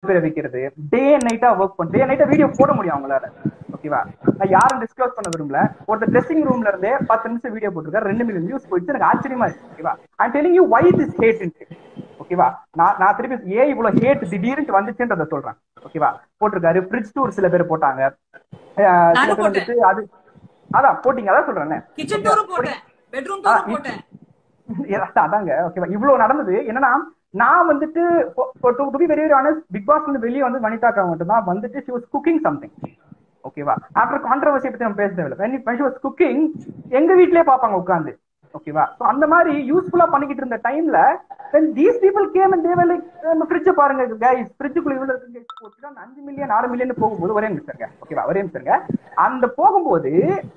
பேரை வைக்கிறது, day and NAITA work பண்ணி டே அண்ட் நைட்டா வீடியோ போட முடியும் அவங்களால. ஓகேவா, நான் யாரும் டிஸ்க்ளோஸ் பண்ண விரும்பல. ஒருத்தர் ட்ரெஸ்ஸிங் ரூம்ல இருந்தே 10 நிமிஷம் வீடியோ போட்டிருக்காரு, 2 மில்லியன் வியூஸ் போயிடுச்சு. எனக்கு ஆச்சரியமா இருக்கு. ஓகேவா, I am telling you why this hate. ஓகேவா, நான் திருப்பி ஏன் இவ்வளவு ஹேட் திடீர்னு வந்துச்சுன்றத சொல்றேன். ஓகேவா, போட்டிருக்காரு ஃப்ரிட்ஜ் டூர் சில பேர் போட்டாங்க, சில பேர் வந்துட்டு அது அதான் போட்டீங்க, அதான் சொல்றேன். கிச்சன் டூரும் போட்டேன், பெட்ரூம் டூரும் போட்டேன். அதாங்க. ஓகேவா, இவ்வளவு நடந்தது. என்னன்னா நான் வந்துட்டு to be very very honest, big பாஸ்ல இருந்து வெளியே வந்து வனிதாக்கா மட்டும் தான் வந்துட்டு she was cooking something. ஓகேவா, ஆஃப்டர் கான்ட்ரோவர்சி பத்தி நம்ம பேச தேவையில்லை. when she was cooking எங்க வீட்லயே பாப்பாங்க உட்கார்ந்து. ஓகேவா, சோ அந்த மாதிரி யூஸ்ஃபுல்லா பண்ணிக்கிட்டு இருந்த டைம்ல when these people came and they were like, fridge பாருங்க गाइस, ஃப்ரிட்ஜுக்குள்ள இவ்வளவு இருக்கு போட்டுட்டா 5 மில்லியன் 6 மில்லியன் போகும்போது ஒரே நிமிஷம்ங்க. ஓகேவா, ஒரே நிமிஷம்ங்க. அந்த போகும்போது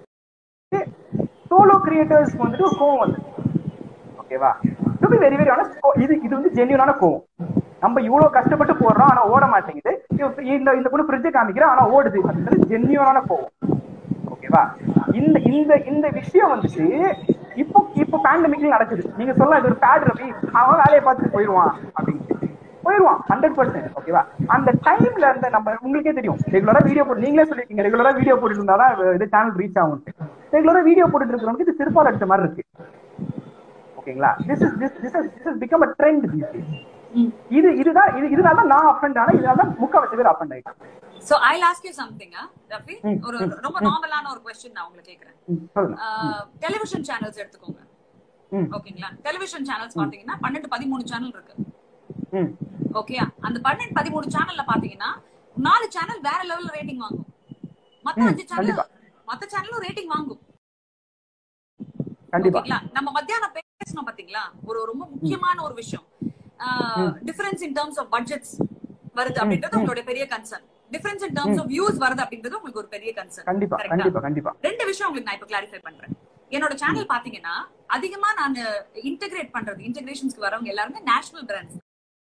சோலோ கிரியேட்டர்ஸ் வந்துட்டு ஒரு கோவம் வந்து. ஓகேவா, to be very very honest, இது வந்து ஜென்யூனான கோவம். நம்ம இவ்வளவு கஷ்டப்பட்டு போடுறோம் ஆனா ஓட மாட்டேங்குது, இந்த பொண்ணு ஃப்ரிட்ஜ் காமிக்கிறோம் ஆனா ஓடுது, அப்படின்றது ஜென்யூனான கோவம். ஓகேவா, இந்த விஷயம் வந்துட்டு இப்போ பேண்டமிக்ல நடக்குது. நீங்க சொல்லலாம் இது ஒரு பேட் ரவி, அவன் வேலையை பார்த்துட்டு போயிடுவான் அப்படின்னு போயிடுவான் 100%. ஓகேவா, அந்த டைம்ல இருந்த நம்ம உங்களுக்கே தெரியும், ரெகுலரா வீடியோ போட்டு நீங்களே சொல்லிருக்கீங்க, ரெகுலரா வீடியோ போட்டு இருந்தாதான் இது சேனல் ரீச் ஆகும். ரெகுலரா வீடியோ போட்டு இருக்கிறவங்க இது சிறுபால் அடிச்ச மாதிரி இருக்கு. ஓகேங்களா, this has become a trend these days. இதனால நான் அஃபெண்ட் ஆனா, இதனால முக்காவாசி பேர் அஃபெண்ட் ஆயிட்டாங்க. So I'll ask you something, Rafi. ஒரு ரொம்ப நார்மலான ஒரு क्वेश्चन நான் உங்களுக்கு கேக்குறேன். டெலிவிஷன் சேனல்ஸ் எடுத்துக்கோங்க. ஓகேங்களா, டெலிவிஷன் சேனல்ஸ் பாத்தீங்கன்னா 12 13 சேனல் இருக்கு. ஓகேயா, அந்த 12 13 சேனல்ல பாத்தீங்கன்னா 4 சேனல் வேற லெவல்ல ரேட்டிங் வாங்கும், மத்த 5 சேனல் மத்த சேனலும் ரேட்டிங் வாங்கும். ஓகேங்களா, நம்ம மத்தியானம் பேசணும் பாத்தீங்களா, ஒரு ரொம்ப முக்கியமான ஒரு விஷயம். Difference in terms of budgets வருது அப்படின்றது உங்களுடைய பெரிய concern. Difference in terms of views வருது அப்படின்றது உங்களுக்கு ஒரு பெரிய கன்சர்ன். கண்டிப்பா. ரெண்டு விஷயம் உங்களுக்கு நான் இப்ப கிளாரிஃபை பண்றேன். என்னோட சேனல் பாத்தீங்கன்னா அதிகமா நான் இன்டகிரேட் பண்றது, இன்டகிரேஷன்ஸ்க்கு வரவங்க எல்லாருமே நேஷனல் பிராண்ட்ஸ்.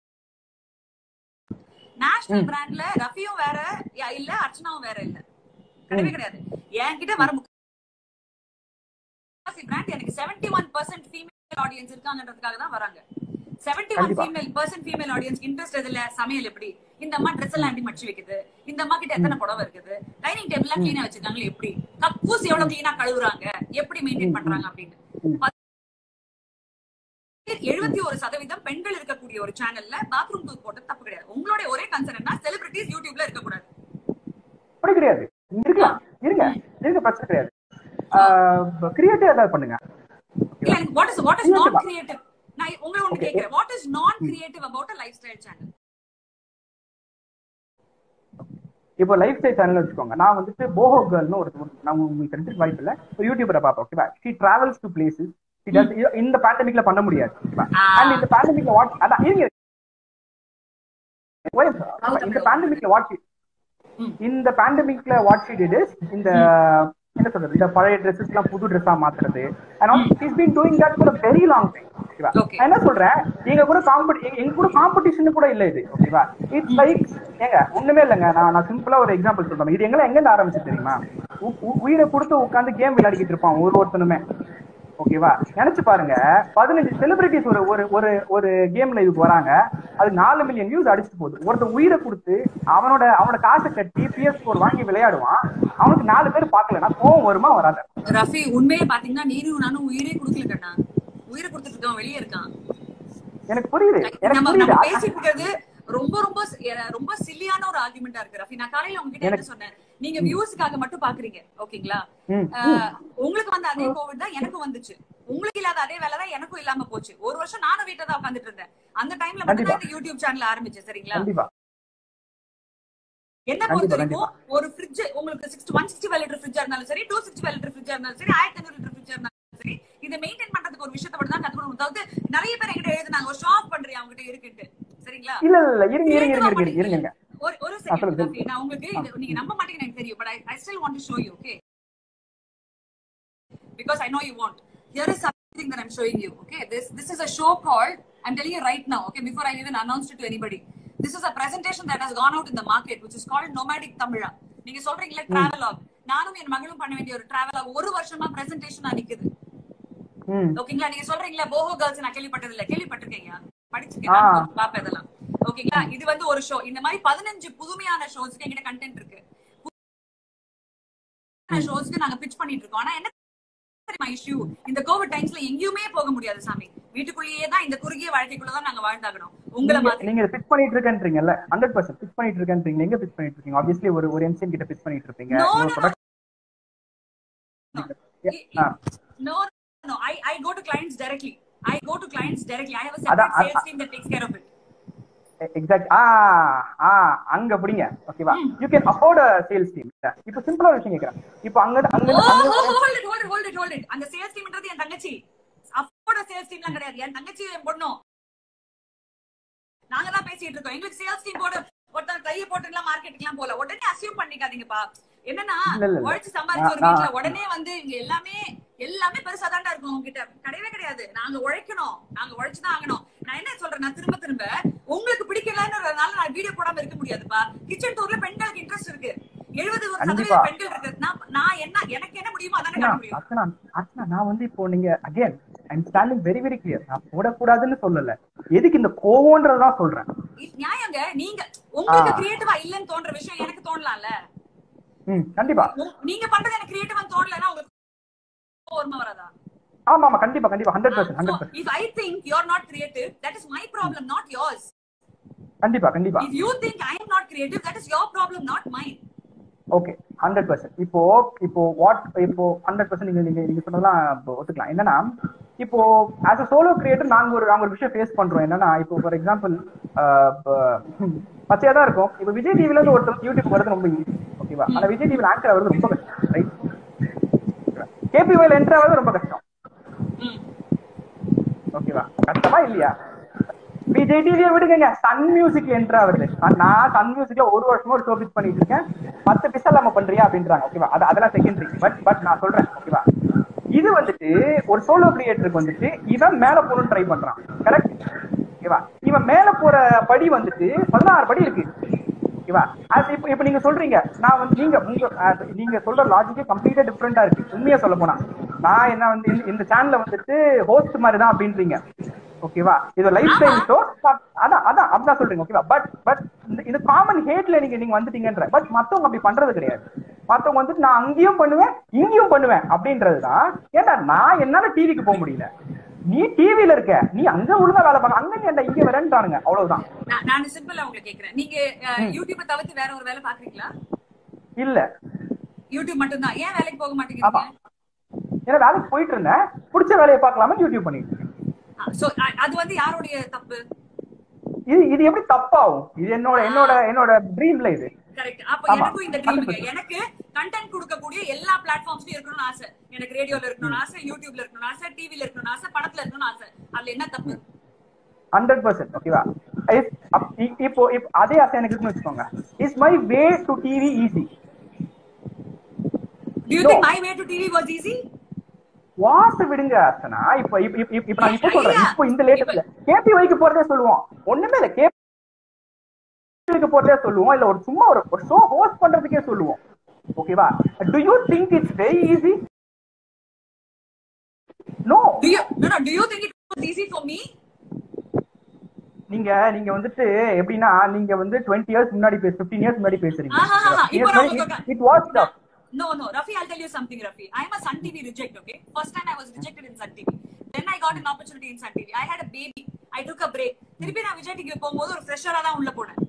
நேஷனல் பிராண்ட்ல ரஃபியும் வேற இல்ல, அர்ச்சனாவும் வேற இல்ல, கிடையவே கிடையாது. என்கிட்ட வர பிராண்ட் எனக்கு 71% ஃபீமேல் ஆடியன்ஸ் இருக்காங்கன்றதுக்காக தான் வராங்க. 71% ஃபீமேல் ஆடியன்ஸ் இன்ட்ரெஸ்ட் எதுல, சமையல் எப்படி, இந்த அம்மா ட்ரெஸ் எல்லாம் எப்படி மடிச்சு வைக்குது, இந்த அம்மா கிட்ட எத்தனை புடவை இருக்குது, டைனிங் டேபிள் எல்லாம் கிளீனா வச்சிருக்காங்களா, எப்படி கக்கூஸ் எவ்வளவு கிளீனா கழுவுறாங்க, எப்படி மெயின்டைன் பண்றாங்க அப்படின்னு. 71% பெண்கள் இருக்கக்கூடிய ஒரு சேனல்ல பாத்ரூம் டூர் போட்டது தப்பு கிடையாது. உங்களுடைய ஒரே கன்சர்ன் என்ன, செலிபிரிட்டிஸ் யூடியூப்ல இருக்க கூடாது. அப்படி கிடையாது, இருக்கலாம், இருங்க பிரச்சனை கிடையாது. கிரியேட்டிவ் ஏதாவது பண்ணுங்க. இல்ல, what is not creative? நான் உங்களை ஒன்னு கேக்குறேன், what is non creative about a lifestyle channel? இப்போ லைஃப் ஸ்டைல் சேனல் வச்சுக்கோங்க. நான் வந்துட்டு போஹோ கேர்ள்னு ஒரு, நான் உங்களுக்கு தெரிஞ்சிருக்க வாய்ப்பு இல்லை, ஒரு யூடியூபரை பார்ப்பேன். ஓகேவா, she travels to places. இந்த பேண்டமிக்ல பண்ண முடியாது. ஓகேவா, அண்ட் இந்த பேண்டமிக்ல வாட்ச் அதான் இருங்க, இந்த பேண்டமிக்ல வாட்ச் she did is இந்த என்ன சொல்றது, இந்த பழைய ட்ரெஸ்ஸஸ் எல்லாம் புது ட்ரெஸ்ஸா மாத்துறது. and she's been doing that for a very long time. ஓகேவா, நான் என்ன சொல்றேன், எங்க கூட காம்படிஷன் கூட இல்ல இது. ஓகேவா, இட்ஸ் லைக் ஏங்க ஒண்ணுமே இல்லைங்க. நான் சிம்பிளா ஒரு எக்ஸாம்பிள் சொல்றேன். இது எங்க இருந்து ஆரம்பிச்சு தெரியுமா, உயிரை கொடுத்து உட்காந்து கேம் விளையாடிக்கிட்டு இருப்பான் ஒருத்தனுமே. ஓகேவா, நினைச்சு பாருங்க, 15 செலிபிரிட்டிஸ் ஒரு கேம்ல இதுக்கு வராங்க, அது 4 மில்லியன் வியூஸ் அடிச்சுட்டு போகுது. ஒருத்தர் உயிரை கொடுத்து அவனோட காசை கட்டி PS4 வாங்கி விளையாடுவான், அவனுக்கு 4 பேர் பாக்கலன்னா கோவம் வருமா வராது? ரஃபி, உண்மையை பாத்தீங்கன்னா நீரும் நானும் உயிரே கொடுக்கல கண்ணா, உயிரை கொடுத்துட்டு இருக்கோம், வெளியே இருக்கான். எனக்கு புரியுது. நம்ம பேசிட்டு இருக்கிறது ரொம்ப ரொம்ப ரொம்ப சில்லியான ஒரு ஆர்குமெண்டா இருக்கு ரஃபி. நான் காலையில உங்ககிட்ட என்ன சொன்னேன், நீங்க வியூஸ்க்காக மட்டும் பாக்குறீங்க. ஓகேங்களா, உங்களுக்கு வந்து அதே கோவிட் தான் எனக்கும் வந்துச்சு, உங்களுக்கு இல்லாத அதே வேலை தான் எனக்கும் இல்லாம போச்சு. ஒரு வருஷம் நானும் வீட்டுல தான் உட்காந்துட்டு இருந்தேன். அந்த டைம்ல மட்டும் தான் இந்த யூடியூப் சேனல் ஆரம்பிச்சேன். சரிங்களா, என்ன பொறுத்த வரைக்கும் ஒரு ஃப்ரிட்ஜ் உங்களுக்கு 165 லிட்டர் ஃப்ரிட்ஜா இருந்தாலும் சரி, 265 லிட்டர் ஃப்ரிட்ஜா இருந்தாலும் சரி, 1500 லிட்டர் ஃப்ரிட்ஜா இருந்தாலும் சரி, இதை மெயின்டைன் பண்றதுக்கு ஒரு விஷயத்தை மட்டும் தான் கத்துக்கணும். அதாவது நிறைய பேர் என்கிட்ட எழுதுனாங்க, ஒரு ஷாப் பண்றியா அவங்ககிட்ட இருக்குன்னு. சரிங்களா, இல்ல இருங்க ஒரு செகண்ட் ரஃபி, நான் உங்களுக்கு நீங்க நம்ப மாட்டீங்கன்னு எனக்கு தெரியும், but I still want to show you, okay, because I know you want. Here is something that I'm showing you. Okay, this is a show called, I'm telling you right now, okay, before I even announced it to anybody, this is a presentation that has gone out in the market which is called Nomadic Tamila. நீங்க சொல்றீங்களே travelogue, நானும் என் மகளும் பண்ண வேண்டிய ஒரு travelogue ஒரு வருஷமா பிரசன்டேஷனா நிக்குது. ஓகேங்களா, நீங்க சொல்றீங்களா போஹோ கேர்ள்ஸ் நான் கேள்விப்பட்டதில்லை, கேள்விப்பட்டிருக்கீங்க, படிச்சிருக்கேன், பாப்பேன் இதெல்லாம். ஓகேங்களா? இது வந்து ஒரு ஷோ. இந்த மாதிரி 15 புதுமையான ஷோஸ்க்கு என்கிட்ட கண்டென்ட் இருக்கு. ஷோஸ்க்கு நாங்க பிட்ச் பண்ணிட்டு இருக்கோம். ஆனா என்ன இஷ்யூ, இந்த கோவிட் டைம்ஸ்ல எங்கேயுமே போக முடியாது சாமி. வீட்டுக்குள்ளேயே தான், இந்த குறுகிய வாழ்க்கைக்குள்ளதான் நாங்க வாழ்ந்தாகணும். உங்களை மாதிரி நீங்க பிட்ச் பண்ணிட்டு இருக்கேன்றீங்கல்ல, 100% பிட்ச் பண்ணிட்டு இருக்கேன்றீங்க. எங்க பிட்ச் பண்ணிட்டு இருக்கீங்க? ஆப்வியஸ்லி ஒரு எம்சிஎன் கிட்ட பிட்ச் பண்ணிட்டு இருப்பீங்க. No, I go to clients directly. I have a separate sales team that takes care of it. Exact. அங்க புடிங்க. ஓகேவா? You can afford a sales team. இப்போ சிம்பிளா விஷயம் கேக்குறேன். இப்போ அங்க hold it. அந்த சேல்ஸ் டீம்ன்றது என் தங்கச்சி. அஃபோர்ட் சேல்ஸ் டீம்லாம் கிடையாது. என் தங்கச்சி என் பொண்ணு. நாங்க தான் பேசிட்டு இருக்கோம். எங்களுக்கு சேல்ஸ் டீம் போட ஒருத்தர் கையை போட்டுலாம் மார்க்கெட்டுக்குலாம் போல. உடனே அசியூம் பண்ணிக்காதீங்கப்பா. என்னன்னா உழைச்சு சம்பாதிச்ச ஒரு வீட்டுல உடனே வந்து இங்க எல்லாமே பெருசா தாண்டா இருக்கும். உங்ககிட்ட கிடையவே கிடையாது. நாங்க உழைக்கணும், நாங்க உழைச்சுதான் ஆகணும். நான் என்ன சொல்றேன், நான் திரும்ப உங்களுக்கு பிடிக்கலன்றதுனால நான் வீடியோ போடாம இருக்க முடியாதுப்பா. கிச்சன் டூர்ல பெண்களுக்கு இன்ட்ரெஸ்ட் இருக்கு. 70% பெண்கள் இருக்கு. நான் எனக்கு என்ன முடியுமோ அதானே பண்ண முடியும். அர்ச்சனா, நான் வந்து இப்போ நீங்க again I am standing very very clear. நான் போடக்கூடாதுன்னு சொல்லல. எதுக்கு இந்த கோவம்ன்றதான் சொல்றேன். நியாயங்க. நீங்க உங்களுக்கு கிரியேட்டிவா இல்லன்னு தோன்ற விஷயம் எனக்கு தோணலாம்ல. கண்டிப்பா நீங்க பண்றது எனக்கு கிரியேட்டிவா தோணலனா உங்களுக்கு கோவமா வராதா? ஆமா கண்டிப்பா 100%. If I think you're not creative, that is my problem, not yours. கண்டிப்பா. If you think I am not creative, that is your problem, not mine. Okay 100%. இப்போ 100% நீங்க சொன்னதெல்லாம் ஒத்துக்கலாம். என்னன்னா இப்போ as a solo creator நாங்க ஒரு விஷயம் ஃபேஸ் பண்றோம். என்னன்னா இப்போ ஃபார் எக்ஸாம்பிள் பச்சையா தான் இருக்கும். இப்போ விஜய் டிவில இருந்து ஒருத்தர் யூடியூப் வரது ரொம்ப ஈஸி. ஓகேவா? ஆனா விஜய் டிவில ஆங்கர் ஆகிறது ரொம்ப கஷ்டம். ரைட்? கேபிஒய்ல என்ட்ரி ஆகிறது ரொம்ப கஷ்டம். ஓகேவா? கஷ்டமா இல்லையா? விஜய் டிவியை விடுங்க, சன் மியூசிக்ல என்ட்ரி ஆகுது. நான் சன் மியூசிக்ல ஒரு வருஷமா ஒரு ஷோ பிச் பண்ணிட்டு இருக்கேன். 10 பிசா நம்ம பண்றியா அப்படின்றாங்க. ஓகேவா? அதெல்லாம் செகண்டரி. பட் நான் சொல்றேன். ஓகேவா? இது வந்துட்டு ஒரு சோலோ கிரியேட்டருக்கு வந்துட்டு இவன் மேல போகணும்னு ட்ரை பண்றான். கரெக்ட்? ஓகேவா? இவன் மேல போற படி வந்துட்டு 16 படி இருக்கு. ஓகேவா? அது இப்ப நீங்க சொல்றீங்க, நான் வந்து நீங்க சொல்ற லாஜிக்கே கம்ப்ளீட்டா டிஃபரெண்டா இருக்கு. உண்மையா சொல்ல போனா நான் என்ன வந்து இந்த சேனல்ல வந்துட்டு ஹோஸ்ட் மாதிரி தான் அப்படின்றீங்க. ஓகேவா? இது லைஃப் ஸ்டைல் ஷோ. அதான் சொல்றீங்க. ஓகேவா? பட் இந்த காமன் ஹேட்ல நீங்க வந்துட்டீங்கன்ற. பட் மத்தவங்க அப்படி பண்றது கிடையாது. மத்தவங்க வந்துட்டு நான் அங்கேயும் பண்ணுவேன் இங்கேயும் பண்ணுவேன் அப்படின்றதுதான். ஏன்னா நான் என்னால டிவிக்கு போக முடியல, நீ டிவில இருக்க, நீ அங்க ஒழுங்கா வேலை பண்ண, அங்க நீ இங்க வரேன்றானுங்க. அவ்வளவுதான். நான் சிம்பிளா உங்களுக்கு கேக்குறேன், நீங்க யூடியூப தவிர்த்து வேற ஒரு வேலை பாக்குறீங்களா? இல்ல, யூடியூப் மட்டும் தான். ஏன் வேலைக்கு போக மாட்டீங்க? ஏன்னா வேலைக்கு போயிட்டு இருந்தேன், பிடிச்ச வேலையை பார்க்கலாமா யூடியூப் பண்ணிட்டு இருக்கேன். சோ அது வந்து யாருடைய தப்பு? இது எப்படி தப்பாகும்? இது என்னோட ட்ரீம்ல இது. கரெக்ட். அப்ப எனக்கும் இந்த ட்ரீம், எனக்கு கண்டென்ட் கொடுக்கக்கூடிய எல்லா பிளாட்ஃபார்ம்ஸ்லயும் இருக்கணும்னு ஆசை. எனக்கு ரேடியோல இருக்கணும்னு ஆசை, யூடியூப்ல இருக்கணும்னு ஆசை, டிவில இருக்கணும்னு ஆசை, படத்துல இருக்கணும்னு ஆசை. அதுல என்ன தப்பு? 100%. ஓகேவா? இப்போ அதே ஆசை எனக்கு இருக்குன்னு வச்சுக்கோங்க. Is my way to TV easy? Do you think my way to TV was easy? வாச விடுங்க அர்ச்சனா. இப்போ நான் இப்போ சொல்றேன், இப்போ இந்த லேட்டஸ்ட்ல கேபிஒய்க்கு போறதே சொல்லுவோம். ஒண்ணுமே இல்ல, கேபிஒய்க்கு போறதே சொல்லுவோம். இல்ல ஒரு சும்மா ஒரு ஷோ ஹோஸ்ட் பண்றதுக்கே சொல்லுவோம். ஓகேவா? Do you think it's very easy? No. Do you think it was easy for me? நீங்க வந்துட்டு எப்படின்னா, நீங்க வந்து 20 years முன்னாடி 15 years முன்னாடி பேசுறீங்க. It was tough. No, Rafi, I'll tell you something, Rafi. I'm a Sun TV reject, okay? First time I was rejected in Sun TV. Then I got an opportunity in Sun TV. I had a baby. I took a break. திருப்பி நான் விஜய் டிவிக்கு போகும்போது ஒரு ஃப்ரெஷரா தான் உள்ள போனேன்.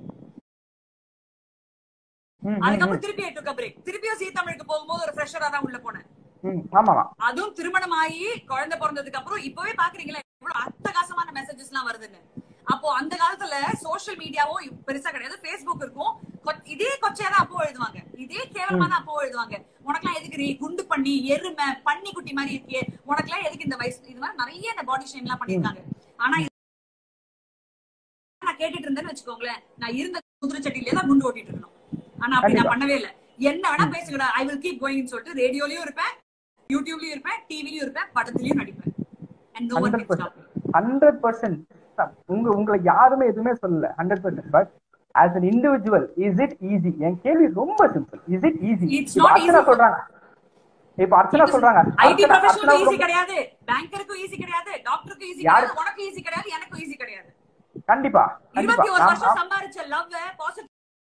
அதுக்கப்புறம் திருப்பி I took a break. திருப்பியும் ஜீ தமிழுக்கு போகும்போது ஒரு ஃப்ரெஷரா தான் உள்ள போனேன். ஆமாமா. அதுவும் திருமணமாயி குழந்தை பிறந்ததுக்கு அப்புறம் இப்பவே பாக்குறீங்களா எவ்வளவு அட்டகாசமான மெசேஜஸ் எல்லாம் வருதுன்னு. அப்போ அந்த காலத்துல சோசியல் மீடியாவும் பெருசா கிடையாது. Facebook இருக்கும், இதே கொச்சையா தான் அப்போ எழுதுவாங்க, இதே கேவலமா தான் அப்போ எழுதுவாங்க. உனக்கெல்லாம் எதுக்கு நீ குண்டு பண்ணி எருமை பண்ணி குட்டி மாதிரி இருக்கே, உனக்கெல்லாம் எதுக்கு இந்த வயசு, இது மாதிரி நிறைய இந்த பாடி ஷேம் எல்லாம் பண்ணிருக்காங்க. ஆனா நான் கேட்டுட்டு இருந்தேன்னு வச்சுக்கோங்களேன், நான் இருந்த குதிரை சட்டிலே தான் குண்டு ஓட்டிட்டு இருக்கணும். ஆனா அப்படி நான் பண்ணவே இல்லை. என்ன வேணா பேசுங்கடா, ஐ வில் கீப் கோயிங்னு சொல்லிட்டு ரேடியோலயும் இருப்பேன், யூடியூப்லயும் இருப்பேன், டிவிலயும் இருப்பேன், படத்துலயும் நடிப்பேன். And no one can stop me. 100%. உங்களை யாருமே எதுவுமே சொல்லல. 100%. But as an individual, is it easy? என் கேள்வி ரொம்ப simple. Is it easy? It's not easy. சொல்றாங்க, இப்ப அர்ச்சனா சொல்றாங்க ஐடி ப்ரொஃபஷனல் ஈஸி கிடையாது, பேங்கருக்கு ஈஸி கிடையாது, டாக்டருக்கு ஈஸி கிடையாது, உனக்கு ஈஸி கிடையாது, எனக்கு ஈஸி கிடையாது. கண்டிப்பா 21 வருஷம் சம்பாரிச்ச லவ் பாசிட்டிவ்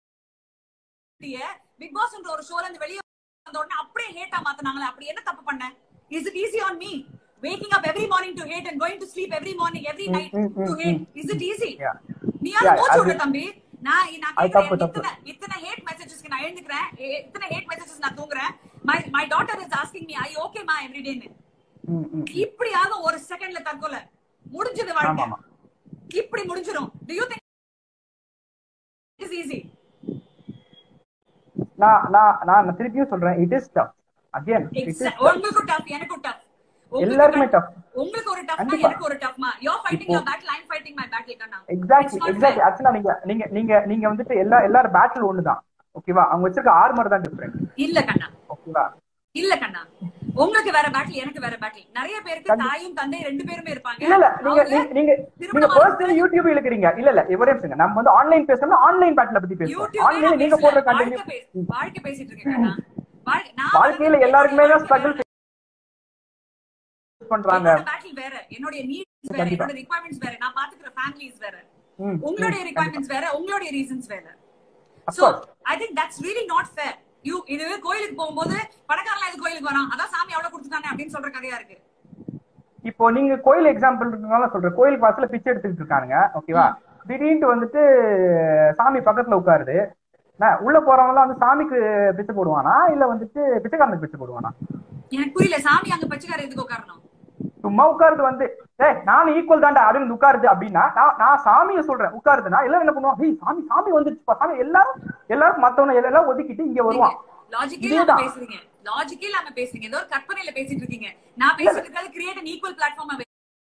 பிக் பாஸ்ன்ற ஒரு ஷோல இருந்து வெளிய வந்த உடனே அப்படியே ஹேட்டா மாத்துனாங்களே. அப்படி என்ன தப்பு பண்ணேன்? Is it easy on me waking up every morning to hate and going to sleep every morning every night to hate? Is it easy? நீ யார மூச்சு விடுற தம்பி? நான் கேக்குறேன், இத்தனை ஹேட் மெசேजेसக்கு நான் எழுந்துக்கிறேன், இத்தனை ஹேட் மெசேजेस நான் தூங்குறேன். my daughter is asking me are you okay ma every day. இப்படியாக ஒரு செகண்ட்ல தற்கொலை முடிஞ்சது வாழ்க்கை. இப்படி முடிஞ்சிரும். Do you think it is easy? நான் திருப்பியும் சொல்றேன், it is tough. Again, உங்களுக்கு tough, எனக்கு tough. எல்லாருமே tough. உங்களுக்கு ஒரு tough, எனக்கு ஒரு tough ma. You are fighting your battle, I am fighting my battle Kanna. Exactly. Actually நீங்க வந்துட்டு எல்லாரும் பேட்டில் ஒண்ணுதான். ஓகேவா? அவங்க வச்சிருக்க ஆர்மர் தான் டிஃபரெண்ட். இல்ல கண்ணா. ஓகேவா? இல்ல கண்ணா. உங்களுக்கு வேற பேட்டில், எனக்கு வேற பேட்டில். நிறைய பேருக்கு தாயும் தந்தை ரெண்டு பேருமே இருப்பாங்க. இல்ல நீங்க பர்சனல் யூடியூப் இழுக்குறீங்க. இல்ல ஒரே நிமிஷம், நம்ம வந்து ஆன்லைன் பேசணும்னா ஆன்லைன் பேட்டில பத்தி பேசுவோம். ஆன்லைன்ல நீங்க போடுற கண்டென்ட் வாழ்க்கை பேசிட்டு இருக்கேன். வாழ்க்கையில எல்லாருக்குமே தான் ஸ்ட்ரகிள் பண்றாங்க. பேட்டில் வேற, என்னோட நீட்ஸ் வேற, என்னோட ரிக்வயர்மென்ட்ஸ் வேற, நான் பாத்துக்கிற ஃபேமிலிஸ் வேற, உங்களுடைய ரிக்வயர்மென்ட்ஸ் வேற, உங்களுடைய ரீசன்ஸ் வேற. So I think that's really not fair. இதுவே கோயிலுக்கு போகும்போது பணக்காரலாம் இது கோயிலுக்கு வரான், அதான் சாமி அவ்வளவு கொடுத்துட்டானே அப்படின்னு சொல்ற கதையா இருக்கு. இப்போ நீங்க கோயில் எக்ஸாம்பிள்னால சொல்ற, கோயில் வாசல்ல பிச்சை எடுத்துட்டு இருக்கானுங்க. ஓகேவா? திடீர்னு வந்துட்டு சாமி பக்கத்துல உட்காருது. உள்ள போறவங்க வந்து சாமிக்கு பிச்சை போடுவானா இல்ல வந்துட்டு பிச்சைக்காரனுக்கு பிச்சை போடுவானா? எனக்கு புரியல. சாமி அங்க பிச்சைக்காரன் எதுக்கு உட்காரணும்? சும்மா உட்காருது வந்து நானும் ஈக்குவல் தாண்டா அப்படின்னு உட்காருது அப்படின்னா, நான் சாமியை சொல்றேன் உட்காருதுன்னா எல்லாரும் என்ன பண்ணுவான்? சாமி வந்துருச்சுப்பா, சாமி எல்லாரும் மத்தவன எல்லாம் ஒதுக்கிட்டு இங்க வருவான். லாஜிக்கலா பேசுறீங்க, ஏதோ ஒரு கற்பனையில பேசிட்டு இருக்கீங்க. நான் பேசிட்டு இருக்கிறது கிரியேட் an equal platform.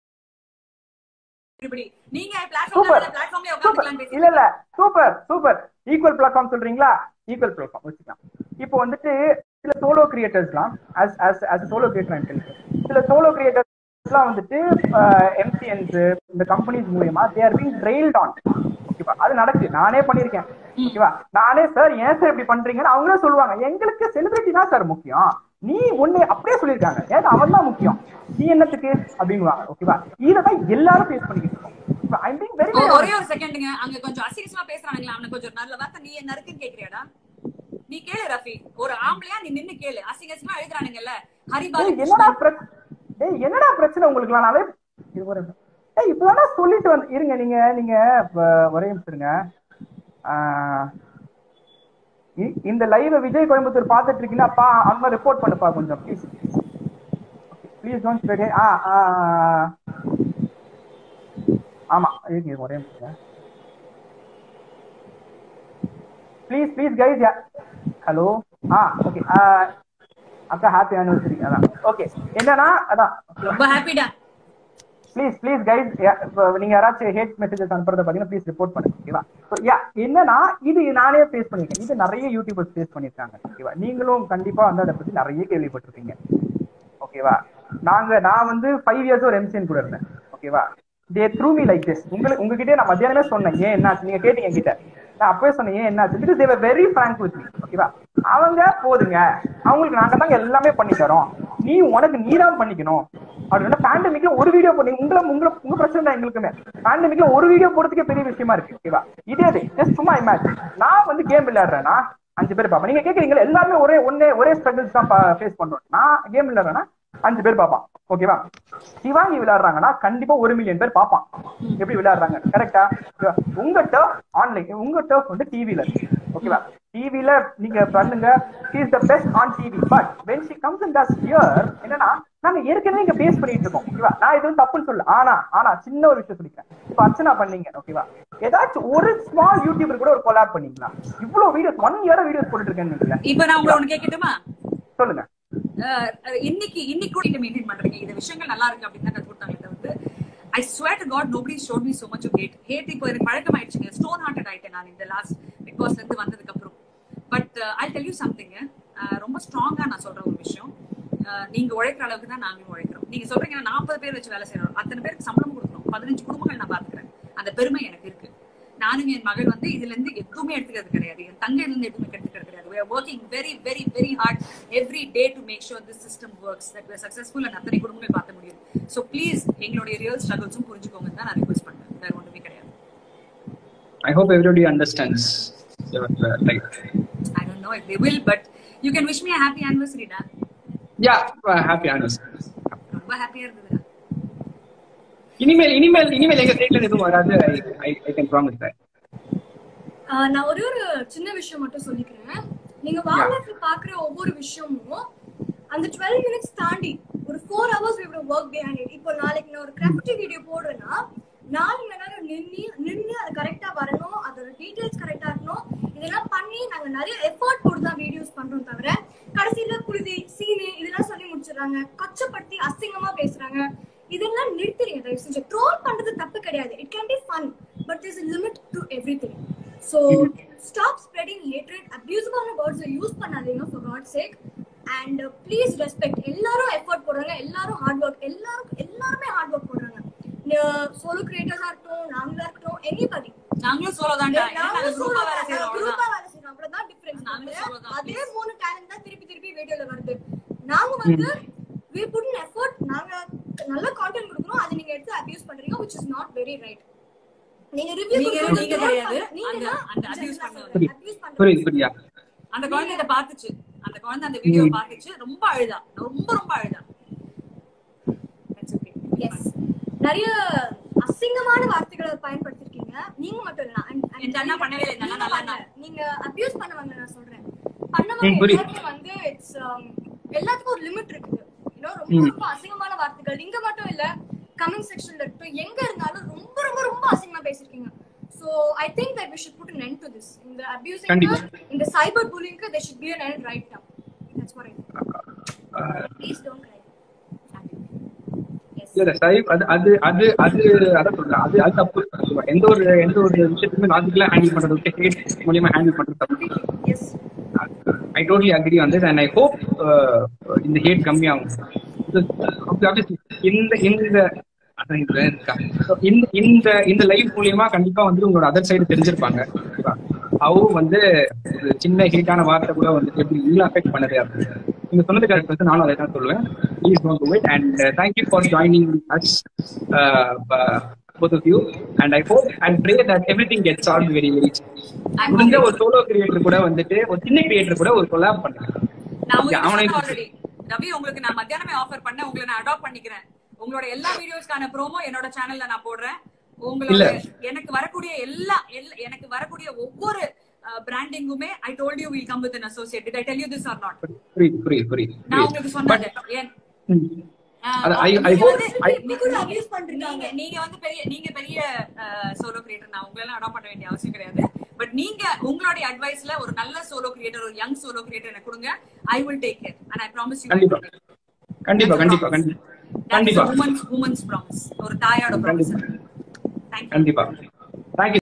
நீங்க பிளாட்ஃபார்ம்ல உட்கார்ந்துக்கலாம் பேசுறீங்க. இல்ல சூப்பர் ஈக்குவல் பிளாட்ஃபார்ம் சொல்றீங்களா? ஈக்குவல் பிளாட்ஃபார்ம் வச்சுக்கலாம். இப்போ வந்துட்டு சில சோலோ கிரியேட்டர்ஸ்லாம் as சோலோ கிரியேட்டர், சில சோலோ கிரியேட்டர்ஸ் வந்துட்டு எம்சிஎன்ஸ் இந்த கம்பெனிஸ் மூலமா they are being trailed on. ஓகேவா? அது நடக்குது, நானே பண்ணிருக்கேன். ஓகேவா? நானே சார் ஏன் சார் இப்படி பண்றீங்கன்னு அவங்களே சொல்லுவாங்க. எங்களுக்கு செலிபிரிட்டி தான் சார் முக்கியம், நீ ஒண்ணு அப்படியே சொல்லியிருக்காங்க, ஏன்னா அவன் தான் முக்கியம், நீ என்னத்துக்கு அப்படிங்குவாங்க. ஓகேவா? இததான் எல்லாரும் ஃபேஸ் பண்ணிக்கிட்டு இருக்கோம். ஒரே ஒரு செகண்ட்ங்க, அங்க கொஞ்சம் அசிங்கமா பேசுறானுங்களா, அவனுக்கு கொஞ்சம் நல்ல வார்த்தை நீ என்ன இருக்குன்னு கேக்குறியாடா? நீ கேளு ரஃபி, ஒரு ஆம்பளையா நீ நின்னு கேளு. அசிங்கமா எழுதுறானுங்கல்ல ஹரிபால், என்னடா பிரச்சனை உங்களுக்கு? நானே இப்பதான் சொல்லிட்டு வந்து இருங்க. நீங்க ஒரே நிமிஷம், இந்த லைவ் விஜய் கோயம்புத்தூர் பாத்துட்டு இருக்கீங்கன்னா அவங்க ரிப்போர்ட் பண்ணுப்பா கொஞ்சம் ப்ளீஸ் டோன்ட் ஸ்ப்ரெட். ஆமா ஒரே நிமிஷம் ப்ளீஸ் கைஸ். ஹலோ ஓகே அக்கா ஹாப்பி ஆனிவர்சரி. அதான் ஓகே. என்னன்னா அதான் ரொம்ப ஹாப்பிடா. ப்ளீஸ் கைஸ், நீங்க யாராச்சும் ஹேட் மெசேஜஸ் அனுப்புறத பாத்தீங்கன்னா ப்ளீஸ் ரிப்போர்ட் பண்ணுங்க. ஓகேவா? என்னன்னா இது நானே ஃபேஸ் பண்ணிருக்கேன், இது நிறைய யூடியூபர்ஸ் ஃபேஸ் பண்ணிருக்காங்க. ஓகேவா? நீங்களும் கண்டிப்பா வந்து அதை பத்தி நிறைய கேள்விப்பட்டிருக்கீங்க. ஓகேவா? நான் வந்து 5 years ஒரு எம்சிஎன் கூட இருந்தேன். ஓகேவா? they threw me like this. உங்ககிட்ட நான் மத்தியானமே சொன்னேன் ஏன் என்னாச்சு, நீங்க கேட்டீங்க என்கிட்ட, நான் அப்பவே சொன்னேன் ஏன் என்னாச்சு, because they were very frank with me. ஓகேவா? அவங்க போதுங்க, அவங்களுக்கு நாங்க தாங்க எல்லாமே பண்ணி தரோம், நீதான் பண்ணிக்கணும் அப்படின்னா. பேண்டமிக்ல ஒரு வீடியோ போடுங்க, உங்க பிரச்சனை தான் எங்களுக்குமே. பேண்டமிக்ல ஒரு வீடியோ போடுறதுக்கே பெரிய விஷயமா இருக்கு. ஓகேவா? இதே ஜஸ்ட் சும்மா இமேஜின், நான் வந்து கேம் விளையாடுறேன்னா 5 பேர் பாப்பேன். நீங்க கேக்குறீங்களா எல்லாருமே ஒரே ஸ்ட்ரகிள்ஸ் தான் ஃபேஸ் பண்றோம். நான் கேம் விளையாடுறேன்னா 5 பேர் பாப்பான். ஓகேவா? சிவாங்கி விளையாடுறாங்கன்னா கண்டிப்பா 1 மில்லியன் பேர் பாப்பான் எப்படி விளையாடுறாங்க. கரெக்டா? உங்க டர்ஃப் ஆன்லைன், உங்க டர்ஃப் வந்து டிவில. ஓகேவா? டிவில நீங்க பண்ணுங்க, she is the best on TV, but when she comes and does here, என்னன்னா நாங்க ஏற்கனவே இங்க பேஸ் பண்ணிட்டு இருக்கோம். ஓகேவா? நான் எதுவும் தப்புன்னு சொல்லல. ஆனா சின்ன ஒரு விஷயம் சொல்லிக்கிறேன். இப்ப அர்ச்சனா பண்ணீங்க. ஓகேவா? ஏதாச்சும் ஒரு ஸ்மால் யூடியூபர் கூட ஒரு கொலாப் பண்ணீங்களா? இவ்வளவு வீடியோஸ் 1 year வீடியோஸ் போட்டுட்டு இருக்கேன்னு இப்ப நான் உங்களை ஒண்ணு கேட்கட்டுமா? சொல்லுங்க. இன்னைக்கு கூட இதை மெயின்டைன் பண்றீங்க, இந்த விஷயங்கள் நல்லா இருக்கு அப்படின்னு தான் கத்துக்கிட்டாங்க. வந்து I swear to God nobody showed me so much of hate. இப்போ எனக்கு பழக்கம் ஆயிடுச்சுங்க, ஸ்டோன் ஹார்ட்டட் ஆயிட்டேன் நான் இந்த லாஸ்ட் பிக் பாஸ்ல இருந்து வந்ததுக்கு அப்புறம். But I'll tell you something, ரொம்ப ஸ்ட்ராங்கா நான் சொல்ற ஒரு விஷயம், நீங்க உழைக்கிற அளவுக்கு தான் நாங்களும் உழைக்கிறோம். நீங்க சொல்றீங்க 40 பேர் வச்சு வேலை செய்யறோம், அத்தனை பேருக்கு சம்பளம் கொடுக்கணும், 15 குடும்பங்கள் நான் பாத்துக்கிறேன், அந்த பெருமை எனக்கு இருக்கு. நானும் என் மகள் வந்து இதுல இருந்து எதுவுமே எடுத்துக்கிறது கிடையாது, என் தங்கையில இருந்து எதுவுமே எடுத்துக்கிறது கிடையாது. We are working very very very hard every day to make sure this system works, that we are successful and அத்தனை குடும்பங்கள் பார்க்க முடியும். So please எங்களுடைய ரியல் ஸ்ட்ரகிள்ஸும் புரிஞ்சுக்கோங்க தான் நான் ரிக்வெஸ்ட் பண்றேன், வேற ஒண்ணுமே கிடையாது. I hope everybody understands your life. I don't know if they will, but you can wish me a happy anniversary, da. Yeah, happy anniversary. ரொம்ப ஹாப்பியா இருக்குதுடா. இனிமேல் எங்க சைடுல எதுவும் வராது. I can promise that. நான் ஒரு சின்ன விஷயம் மட்டும் சொல்லிக்கிறேன். நீங்க வால்லைஃப்ல பாக்குற ஒவ்வொரு விஷயமும் அந்த 12 minutes தாண்டி ஒரு 4 hours we would work behind it. இப்போ நாளைக்கு நான் ஒரு கிராஃபிட்டி வீடியோ போடுறேன்னா 4 மணி நேரம் நின்று அது கரெக்டா வரணும், அதோட டீடைல்ஸ் கரெக்டா இருக்கணும். இதெல்லாம் பண்ணி நாங்க நிறைய எஃபோர்ட் போட்டு தான் வீடியோஸ் பண்றோம். தவிர கடைசியில குருதி சீனு இதெல்லாம் சொல்லி முடிச்சிடுறாங்க, கச்சப்படுத்தி அசிங்கமா பேசுறாங்க. இதெல்லாம் நிறுத்துறீங்க தயவு செஞ்சு. ட்ரோல் பண்றது தப்பு கிடையாது, it can be fun, but there's a limit to everything. So stop spreading hatred, abusive words use பண்ணாதீங்க for God's sake, and please respect. எல்லாரும் எஃபோர்ட் போடுறாங்க, எல்லாரும் ஹார்ட் ஒர்க், எல்லாருமே ஹார்ட் ஒர்க் போடுறாங்க. சோலோ கிரியேட்டர்ஸா இருக்கட்டும், நாங்களா இருக்கட்டும், எனிபடி. நாங்களும் சோலோ தான்டா. நாங்க குரூப்பா வேலை செய்றோம். அவ்வளவுதான் டிஃபரன்ஸ். நாங்களும் solo தான். அதே 3 டேலண்ட் தான் திருப்பி வீடியோல வருது. நாங்க வந்து we put in effort, நாங்க நல்ல கான்டென்ட் கொடுக்குறோம், அது நீங்க எடுத்து அபியூஸ் பண்றீங்க, which is not very right. நீங்க ரிவ்யூ நீங்க கிடையாது அந்த அபியூஸ் பண்றீங்க. புரியுது. அந்த குழந்தை இத பாத்துச்சு, அந்த குழந்தை அந்த வீடியோ பாத்துச்சு, ரொம்ப அழுதா, ரொம்ப அழுதா. எஸ், நிறைய அசிங்கமான வார்த்தைகளை பயன்படுத்திருக்கீங்க. நீங்க மட்டும் இல்ல, என்ன பண்ணவே இல்ல, நல்லா நீங்க அபியூஸ் பண்ணவங்க நான் சொல்றேன், பண்ணவங்க எல்லாருமே வந்து இட்ஸ் எல்லாத்துக்கும் ஒரு லிமிட் இருக்குது. ரொம்ப அசிங்கமான வார்த்தைகள் இங்க மட்டும் இல்ல, கமெண்ட் செக்ஷன்ல இருக்கட்டும், எங்க இருந்தாலும் ரொம்ப அசிங்கமா பேசிருக்கீங்க. So I think that we should put an end to this. In the abusing, in the cyber bullying, there should be an end right now. That's what I think. Please don't cry. Yes. இல்ல sir, அது அத சொல்றேன், அது தப்பு. எந்த ஒரு விஷயத்தையுமே லாஜிக்கலா ஹேண்டில் பண்றது, ஹேட் மூலமா ஹேண்டில் பண்றது தப்பு. Yes. I totally agree on this, and I hope இந்த ஹேட் கம்மியாகும். இந்த லைஃப் மூலியமா கண்டிப்பா வந்து உங்களோட அதர் சைடு தெரிஞ்சிருப்பாங்க. அவங்க வந்து ஒரு சின்ன ஹீட்டான வார்த்தை கூட வந்து எப்படி இவ்வளவு அஃபெக்ட் பண்ணுது அப்படின்னு நீங்க சொன்னது கரெக்ட் வந்து நானும் அதை தான் சொல்லுவேன். Please don't do it, and thank you for joining us both of you, and I hope and pray that everything gets solved very soon. முடிஞ்ச ஒரு சோலோ கிரியேட்டர் கூட வந்துட்டு ஒரு சின்ன கிரியேட்டர் கூட ஒரு கொலாப் பண்ணுங்க. ஆல்ரெடி ரவி உங்களுக்கு நான் மத்தியானமே ஆஃபர் பண்ண, உங்களை நான் அடாப்ட் பண்ணிக்கிறேன். உங்களோட எல்லா வீடியோஸ்க்கான ப்ரோமோ என்னோட சேனல்ல நான் போடுறேன். உங்களோட எனக்கு வரக்கூடிய ஒவ்வொரு பிராண்டிங்குமே I told you will come with an associate. Did I tell you this or not? புரியுது. நான் உங்களுக்கு சொன்னேன். நீங்க பெரிய சோலோ கிரியேட்டர், நான் உங்களெல்லாம் அடாப்ட் பண்ண வேண்டிய அவசியம் கிடையாது. பட் நீங்க உங்களுடைய அட்வைஸ்ல ஒரு நல்ல சோலோ கிரியேட்டர், ஒரு யங் சோலோ கிரியேட்டர் எனக்கு கொடுங்க. I will take care and I promise you. கண்டிப்பா women's promise, ஒரு தாயோட promise. Thank you. கண்டிப்பா.